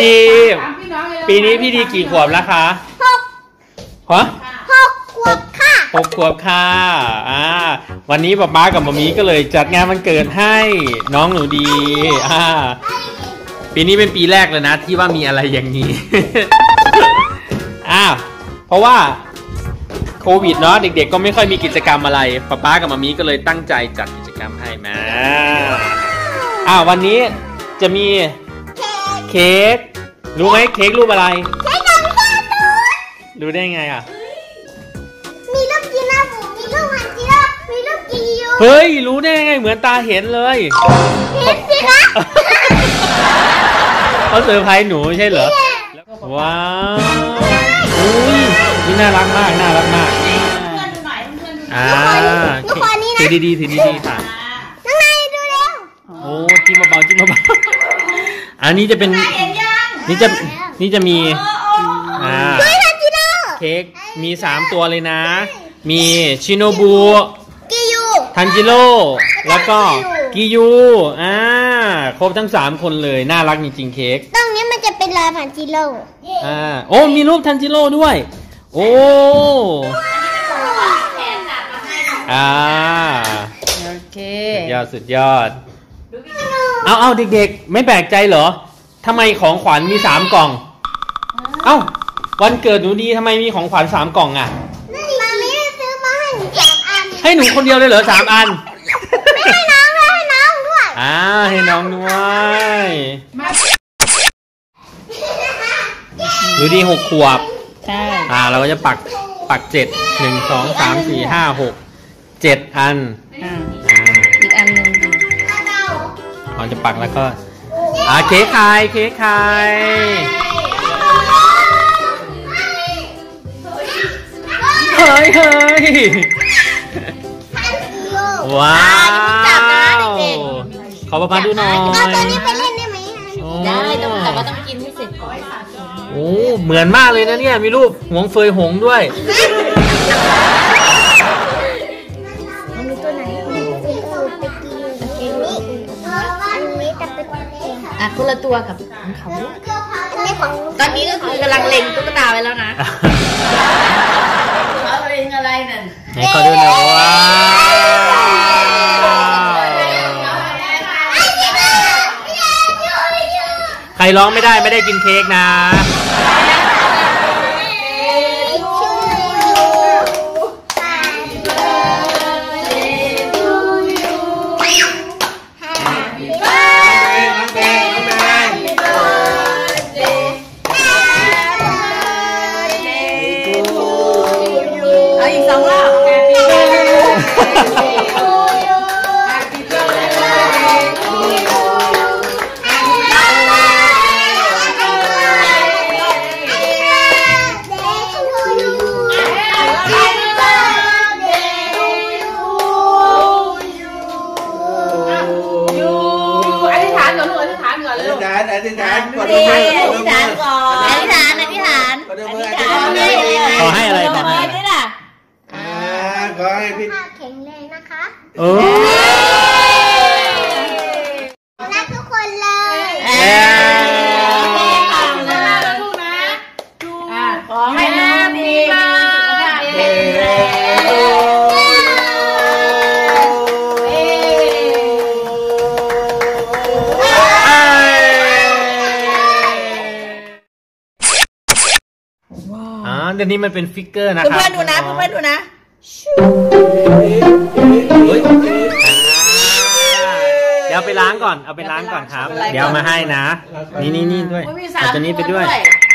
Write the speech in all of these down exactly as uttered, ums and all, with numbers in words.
ดีปีนี้พี่ดีกี่ขวบแล้วคะหกฮะหกขวบค่ะหกขวบค่ะอ่าวันนี้ป๊าป๊ากับมามีก็เลยจัดงานวันเกิดให้น้องหนูดีอ่าปีนี้เป็นปีแรกเลยนะที่ว่ามีอะไรอย่างนี้อ้าวเพราะว่าโควิดเนาะเด็กๆก็ไม่ค่อยมีกิจกรรมอะไรป๊าป๊ากับมามีก็เลยตั้งใจจัดกิจกรรมให้มาอ้าววันนี้จะมีเค้กรู้ไหมเค้กรูปอะไรเค้กน้องการ์ตูนรู้ได้ไงอ่ะมีรูปจีน่าบูมีรูปฮันจิโร่มีรูปจิยูเฮ้ยรู้ได้ไงเหมือนตาเห็นเลยเห็นสิคะเขาเซอร์ไพรส์หนูใช่เหรอว้าวอุ้ยนี่น่ารักมากน่ารักมากอ่าถือดีๆถือดีๆค่ะน้องนายดูเร็วโอ้จิ้มเบาๆจิ้มเบาๆอันนี้จะเป็นนี่จะนี่จะมีอ่าเค้กมีสามตัวเลยนะมีชิโนบุกิยูทันจิโร่แล้วก็กิยูอ่าครบทั้งสามคนเลยน่ารักจริงๆเค้กตรงนี้มันจะเป็นลายทันจิโร่อ่าโอ้มีรูปทันจิโร่ด้วยโอ้อ่าโอเคสุดยอดสุดยอดเอาเอาเด็กๆไม่แปลกใจเหรอทำไมของขวัญมีสามกล่องเอ้าวันเกิดหนูดีทำไมมีของขวัญสามกล่องอ่ะมาไม่ได้ซื้อมาให้หนูสามอันให้หนูคนเดียวเลยเหรอสามอันไม่ให้น้องเลยให้น้องด้วยอ่าให้น้องด้วยหนูดีหกขวบใช่อ่าเราก็จะปักปักเจ็ดหนึ่งสองสามสี่ห้าหกเจ็ดอันอ่าอีกอันหนึ่งเราจะปักแล้วก็อ่าเค้กไข่เค้กไข่เฮ้ยเฮ้ยว้าวขอประมาณดูหน่อยเอาตัวนี้ไปเล่นได้ไหมได้ต้องแต่ว่าต้องกินให้เสร็จก่อนโอ้เหมือนมากเลยนะเนี่ยมีรูปหวงเฟยหงด้วยมีตัวไหนอ่ะคนละตัวกับของเขาตอนนี้ก็คือกำลังเล็งตุ๊กตาไว้แล้วนะเขาเล็งอะไรนั่นไหนขอดูหน่อยว้าวใครร้องไม่ได้ไม่ได้กินเค้กนะอธิษฐานก่อนอธิษฐานก่อนอธิษฐานอธิษฐานขอให้อะไรขอให้ด้วยล่ะขอให้พี่แข็งแรงนะคะเออรักทุกคนเลยขอให้น้องดีสุขภาพแข็งแรงเดี๋ยวนี้มันเป็นฟิกเกอร์นะครับเพื่อนๆดูนะเพื่อนๆดูนะเดี๋ยวไปล้างก่อนเอาไปล้างก่อนครับเดี๋ยวมาให้นะนี่นี่นี่ด้วยเอาตัวนี้ไปด้วย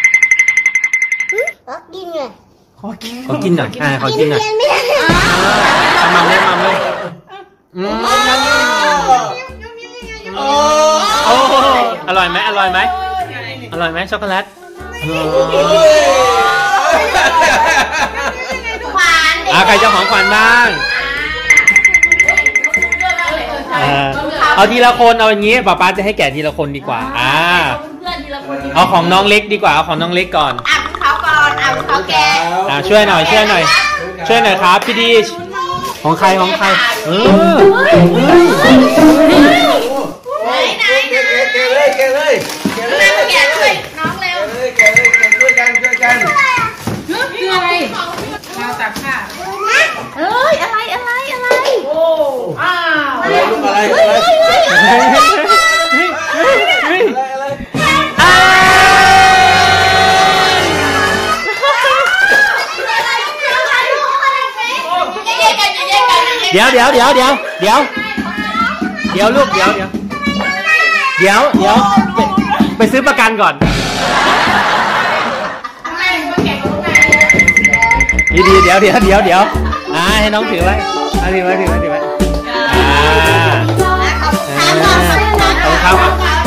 ขอกินเลยขอกินขอกินหน่อยอ่าขอกินหน่อยเอามาเลยมาเลยโอ้อร่อยไหมอร่อยไหมอร่อยไหมช็อกโกแลตอ่าใครจะของขวัญบ้างเอาทีละคนเอาอย่างนี้ป๊าป๊าจะให้แกะทีละคนดีกว่าอ่าเอาของน้องเล็กดีกว่าเอาของน้องเล็กก่อนอ่ะเขาก่อนอ่ะเขาแกะอ่าช่วยหน่อยช่วยหน่อยช่วยหน่อยครับพี่ดีของใครของใครเออไหนไหนแกะเลยแกะเลยแกะเลยแกะด้วยน้เดี๋ยวเดี๋ยวเดี๋ยวเดี๋ยวเดี๋ยวเดี๋ยวลูกเดี๋ยวเดี๋ยวเดี๋ยวเดี๋ยวไปไปซื้อประกันก่อนดีดีเดี๋ยวเดี๋ยวเดี๋ยวเดี๋ยวอ่าให้น้องถือไว้เอาถือไว้ถือไว้ถือไว้อ่าขอบคุณครับ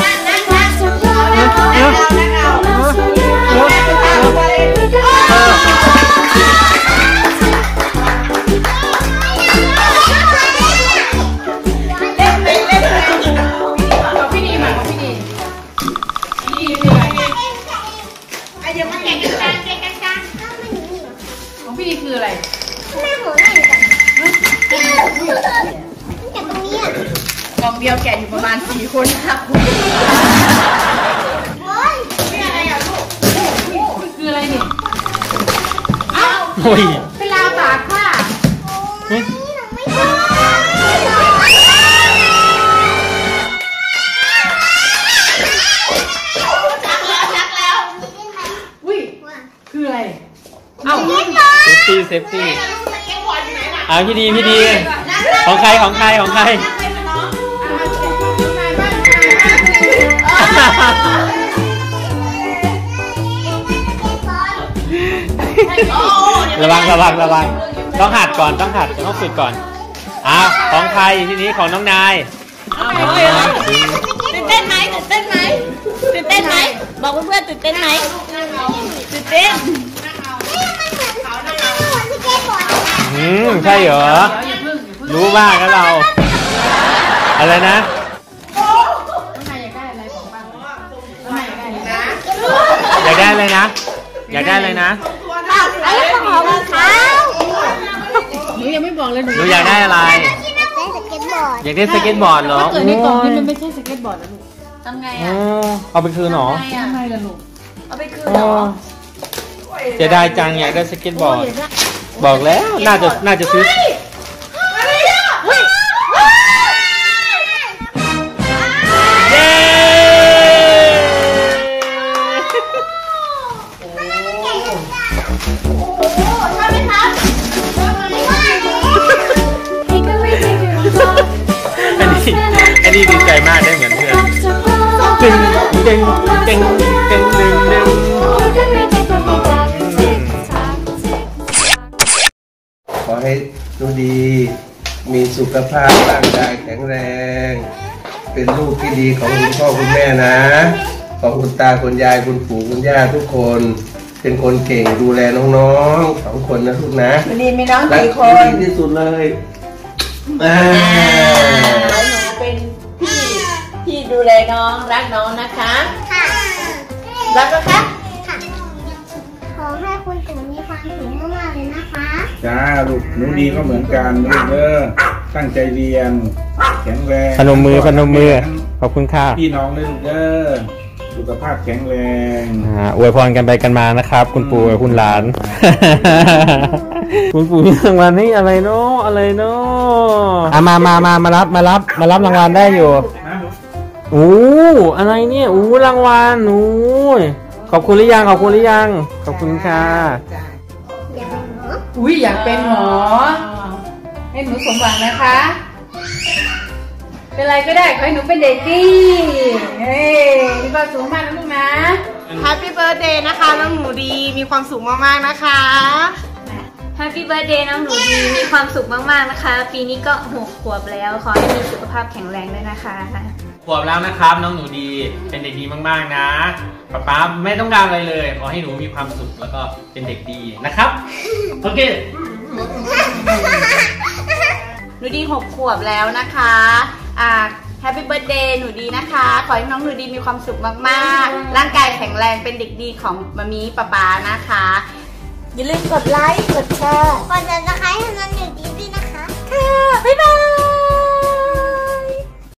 กล่องเดียวแกะอยู่ประมาณสี่คนค่ะโอ้ยนี่อะไรอ่ะลูกคืออะไรเนี่ยอ้าวเป็นลาวตากค่ะจักแล้วจักแล้วอุ้ยคืออะไรเอ้าเซฟตี้เซฟตี้อ่าพี่ดีพี่ดีของใครของใครของใครระวังระวังระวังต้องหัดก่อนต้องหัดต้องฝึกก่อนอ่าของใครทีนี้ของน้องนายตื่นเต้นไหมตื่นเต้นไหมตื่นเต้นไหมบอกเพื่อนๆตื่นเต้นไหมตื่นเต้นอืมใช่เหรอรู้บ้างนะเราอะไรนะอยากได้อะไรนะอยากได้อะไรนะไอ้ของเขาหนูยังไม่บอกเลยหนูหนูอยากได้อะไรอยากได้สเก็ตบอร์ดเหรอเกิดในกล่องนี่มันไม่ใช่สเก็ตบอร์ดแล้วลูกทำไงอ่ะเอาไปคืนหรอทำไงล่ะลูกเอาไปคืนหรอจะได้จังอยากได้สเก็ตบอร์ดบอกแล้วน่าจะน่าจะซื้อเย้อันนี้อันนี้ดีใจมากได้เหมือนเพื่อนตึงตึงตึงตึงตึงตึงขอให้ดูดีมีสุขภาพร่างกายแข็งแรงเป็นลูกที่ดีของคุณพ่อคุณแม่นะของคุณตาคุณยายคุณปู่คุณย่าทุกคนเป็นคนเก่งดูแลน้องๆสองคนนะลูกนะวันนี้มีน้องกี่คนดีที่สุดเลยอ่าหนูเป็นพี่ที่ดูแลน้องรักน้องนะคะค่ะรักนะคะค่ะขอให้คุณถึงมีความสุขมากๆเลยนะคะจ้าลูกหนูดีก็เหมือนกันลูกเด้อตั้งใจเรียนแข็งแรงพนมมือพนมมือขอบคุณค่ะพี่น้องเลยลูกเด้อสุขภาพแข็งแรงอ่าอวยพรกันไปกันมานะครับคุณปู่กับคุณหลานคุณปู่มีรางวัลนี่อะไรเนาะอะไรเนาะอ่ะมามามามารับมารับมารับรางวัลได้อยู่โอ้อะไรเนี่ยโอ้รางวัลโอ้ขอบคุณหรือยังขอบคุณหรือยังขอบคุณค่ะอุ้ยอยากเป็นหมอให้หนูสมหวังนะคะเป็นอะไรก็ได้ขอให้หนูเป็นเด็กดีเฮ้ยมีความสุขมากนะลูกนะ Happy Birthday นะคะน้องหนูดีมีความสุขมากๆนะคะ Happy Birthday น้องหนูดีมีความสุขมากๆนะคะปีนี้ก็หกขวบแล้วขอให้มีสุขภาพแข็งแรงด้วยนะคะขวบแล้วนะครับน้องหนูดีเป็นเด็กดีมากๆนะป๊าป๊าไม่ต้องการอะไรเลยขอให้หนูมีความสุขแล้วก็เป็นเด็กดีนะครับโอเคหนูดีหกขวบแล้วนะคะอ่า Happy Birthday หนูดีนะคะขอให้น้องหนูดีมีความสุขมากๆร่างกายแข็งแรงเป็นเด็กดีของมามีป๊าป๊านะคะอย่าลืมกดไลค์กดแชร์กดติดตามให้น้องหนูดีด้วยนะคะค่ะบ๊ายบาย